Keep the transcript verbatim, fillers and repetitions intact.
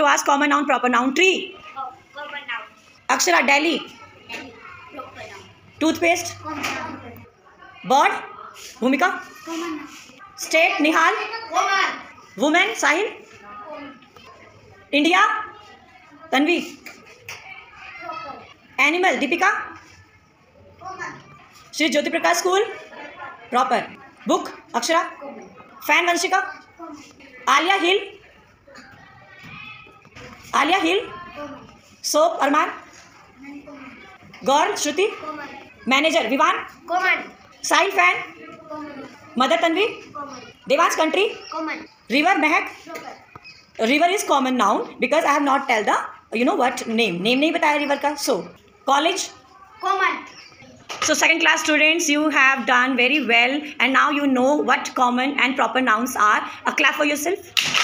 to ask common noun, proper noun. Tree. Oh, common noun. Akshara, Delhi. Delhi. Proper noun. Toothpaste. Common noun. Bird. Bhumika. Common noun. State. Nihal. Common. Woman. Sahil. Common. India. Tanvi. Proper. Animal. Deepika. Common. Shri Jyoti Prakash School. Proper. Book. Akshara. Common. Fan. Vanshika. Common. Alia Hill. Alia Hill. Common. Soap. Arman. Non-common. Girl. Shruti. Common. Manager. Vivan. Common. Sahil. Fan. Common. Mother. Tanvi. Common. Devans. Country. Common. River. Mehak. Proper. River is common noun because I have not tell the you know what name. Name नहीं बताया river का. So college. Common. So second class students, you have done very well and now you know what common and proper nouns are. A clap for yourself.